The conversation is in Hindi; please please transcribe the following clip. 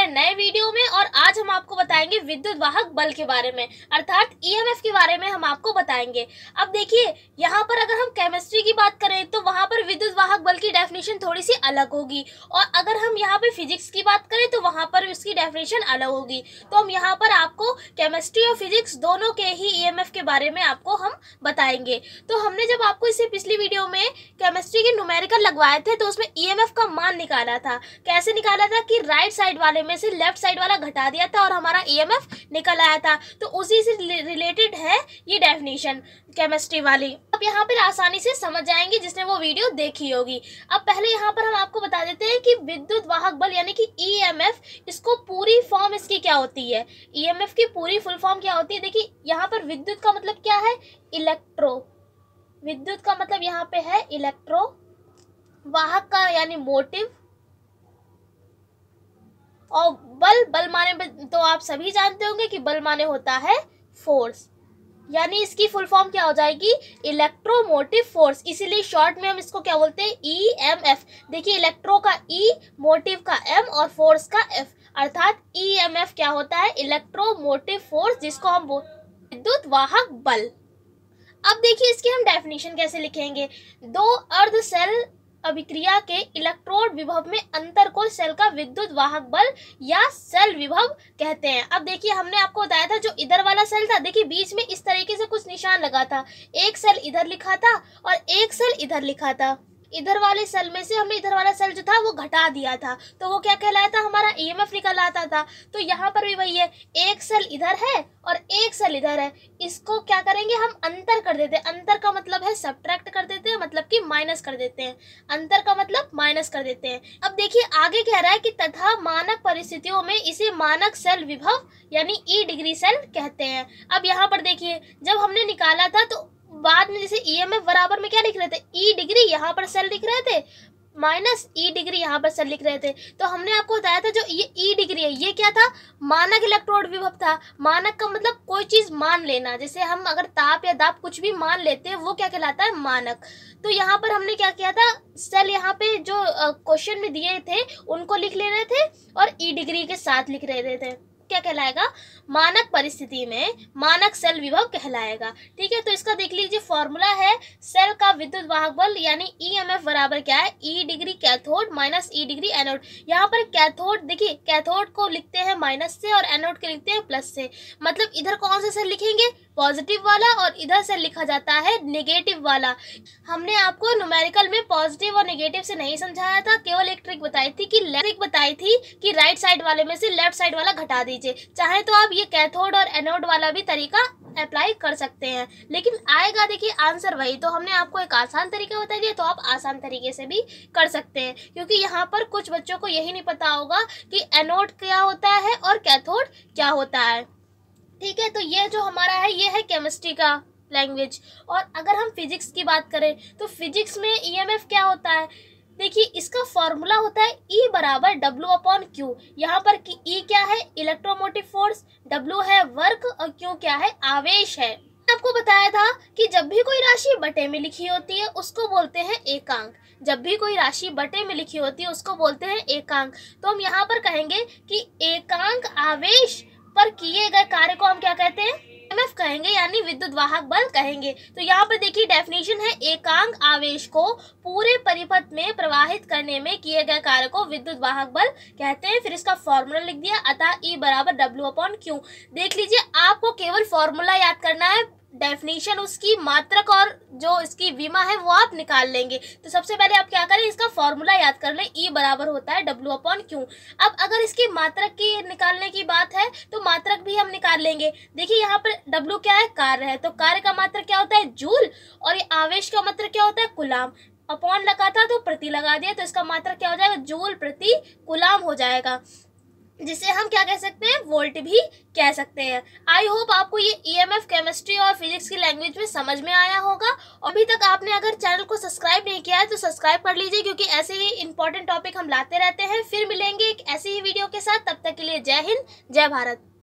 हैं नए वीडियो में और आज हम आपको बताएंगे विद्युत वाहक बल के बारे में, अर्थात ईएमएफ के बारे में हम आपको बताएंगे। अब देखिए, यहाँ पर अगर हम केमिस्ट्री की बात करें तो वहाँ पर विद्युत वाहक बल की डेफिनेशन थोड़ी सी अलग होगी, और अगर हम यहाँ पे फिजिक्स की बात करें तो वहाँ पर उसकी डेफिनेशन अलग होगी। तो हम यहाँ पर आपको केमिस्ट्री और फिजिक्स दोनों के ही ईएमएफ के बारे में आपको हम बताएंगे। तो हमने जब आपको इससे पिछली वीडियो में केमिस्ट्री के न्यूमेरिकल लगवाए थे तो उसमें ईएमएफ का मान निकाला था। कैसे निकाला था कि राइट साइड वाले में से लेफ्ट साइड वाला घटा दिया था और हमारा ईएमएफ निकल आया था। तो उसी से रिलेटेड है ये डेफिनेशन केमिस्ट्री वाली। अब यहाँ पर आसानी से समझ जाएंगे जिसने वो वीडियो देखी होगी। अब पहले यहाँ पर हम आपको बता देते हैं कि विद्युत वाहक बल यानी कि ईएमएफ, इसको पूरी फॉर्म इसकी क्या होती है। ईएमएफ की पूरी फुल फॉर्म क्या होती है। देखिए, यहाँ पर विद्युत का मतलब क्या है, इलेक्ट्रो। विद्युत का मतलब यहाँ पे है इलेक्ट्रो, वाहक का यानी मोटिव, और बल माने तो आप सभी जानते होंगे कि बल माने होता है फोर्स, यानी इसकी फुल फॉर्म क्या हो जाएगी, इलेक्ट्रोमोटिव फोर्स। इसीलिए शॉर्ट में हम इसको क्या बोलते हैं, ईएमएफ। देखिए, इलेक्ट्रो का ई, मोटिव का एम और फोर्स का एफ, अर्थात ईएमएफ क्या होता है, इलेक्ट्रोमोटिव फोर्स, जिसको हम विद्युत वाहक बल। अब देखिए, इसकी हम डेफिनेशन कैसे लिखेंगे। दो अर्ध सेल अभिक्रिया के इलेक्ट्रोड विभव में अंतर को सेल का विद्युत वाहक बल या सेल विभव कहते हैं। अब देखिए, हमने आपको बताया था जो इधर वाला सेल था, देखिए बीच में इस तरीके से कुछ निशान लगा था। एक सेल इधर लिखा था और एक सेल इधर लिखा था। इधर वाले सेल में से हमने इधर वाला सेल जो था वो घटा दिया था, तो वो क्या कहलाया था, हमारा ईएमएफ निकल आता था। तो यहाँ पर भी वही है, एक सेल इधर है और एक सेल इधर है, इसको क्या करेंगे, हम अंतर कर देते हैं। अंतर का मतलब है सब्ट्रैक्ट कर देते हैं, मतलब कि माइनस कर देते हैं। अंतर का मतलब माइनस कर देते हैं। अब देखिए, आगे कह रहा है कि तथा मानक परिस्थितियों में इसे मानक सेल विभव यानी ई डिग्री सेल कहते हैं। अब यहाँ पर देखिए, जब हमने निकाला था तो बाद में जैसे ईएमएफ बराबर में क्या लिख रहे थे, ई डिग्री, यहाँ पर सेल लिख रहे थे, माइनस ई डिग्री यहाँ पर सेल लिख रहे थे। तो हमने आपको बताया था जो ये ई डिग्री है ये क्या था, मानक इलेक्ट्रोड विभव था। मानक का मतलब कोई चीज मान लेना, जैसे हम अगर ताप या दाब कुछ भी मान लेते हैं वो क्या कहलाता है, मानक। तो यहाँ पर हमने क्या किया था, सेल यहाँ पे जो क्वेश्चन में दिए थे उनको लिख ले रहे थे और ई डिग्री के साथ लिख रहे थे। क्या कहलाएगा, मानक परिस्थिति में मानक सेल विभव कहलाएगा। ठीक है, तो इसका देख लीजिए फॉर्मूला है, सेल का विद्युत वाहक बल यानी ईएमएफ बराबर क्या है, E degree cathode minus E degree anode. यहाँ पर कैथोड, देखिए कैथोड को लिखते हैं माइनस से और एनोड के लिखते हैं प्लस से। मतलब इधर कौन सा सेल लिखेंगे, पॉजिटिव वाला, और इधर से लिखा जाता है नेगेटिव वाला। हमने आपको न्यूमेरिकल में पॉजिटिव और नेगेटिव से नहीं समझाया था, केवल एक ट्रिक बताई थी कि राइट साइड वाले में से लेफ्ट साइड वाला घटा दीजिए। चाहे तो आप ये कैथोड और एनोड वाला भी तरीका अप्लाई कर सकते हैं, लेकिन आएगा देखिए आंसर वही। तो हमने आपको एक आसान तरीका बता दिया, तो आप आसान तरीके से भी कर सकते हैं, क्योंकि यहाँ पर कुछ बच्चों को यही नहीं पता होगा कि एनोड क्या होता है और कैथोड क्या होता है। ठीक है, तो ये जो हमारा है ये है केमिस्ट्री का लैंग्वेज। और अगर हम फिजिक्स की बात करें तो फिजिक्स में ईएमएफ क्या होता है, देखिए इसका फॉर्मूला होता है E बराबर W अपॉन Q। यहाँ पर E क्या है, इलेक्ट्रोमोटिव फोर्स, W है वर्क और Q क्या है, आवेश है। आपको बताया था कि जब भी कोई राशि बटे में लिखी होती है उसको बोलते हैं एकांक। जब भी कोई राशि बटे में लिखी होती है उसको बोलते हैं एकांक। तो हम यहाँ पर कहेंगे कि एकांक आवेश पर किए गए कार्य को हम क्या कहते हैं, ईएमएफ कहेंगे, यानी विद्युत वाहक बल कहेंगे। तो यहाँ पर देखिए डेफिनेशन है, एकांक आवेश को पूरे परिपथ में प्रवाहित करने में किए गए कार्य को विद्युत वाहक बल कहते हैं। फिर इसका फॉर्मूला लिख दिया, अतः E बराबर W अपॉन Q। देख लीजिए, आपको केवल फॉर्मूला याद करना है, डेफिनेशन उसकी मात्रक और जो इसकी विमा है वो आप निकाल लेंगे। तो सबसे पहले आप क्या करें, इसका फॉर्मूला याद कर लें, E बराबर होता है W अपॉन Q। अब अगर इसकी मात्रक की निकालने की बात है तो मात्रक भी हम निकाल लेंगे। देखिए यहाँ पर W क्या है, कार्य है, तो कार्य का मात्रक क्या होता है, जूल, और ये आवेश का मात्रक क्या होता है, कुलाम। अपॉन लगा था तो प्रति लगा दिया, तो इसका मात्रक क्या हो जाएगा, जूल प्रति कुलाम हो जाएगा, जिसे हम क्या कह सकते हैं, वोल्ट भी कह सकते हैं। आई होप आपको ये ईएमएफ केमिस्ट्री और फिजिक्स की लैंग्वेज में समझ में आया होगा। और अभी तक आपने अगर चैनल को सब्सक्राइब नहीं किया है तो सब्सक्राइब कर लीजिए, क्योंकि ऐसे ही इंपॉर्टेंट टॉपिक हम लाते रहते हैं। फिर मिलेंगे एक ऐसी ही वीडियो के साथ, तब तक के लिए जय हिंद, जय भारत।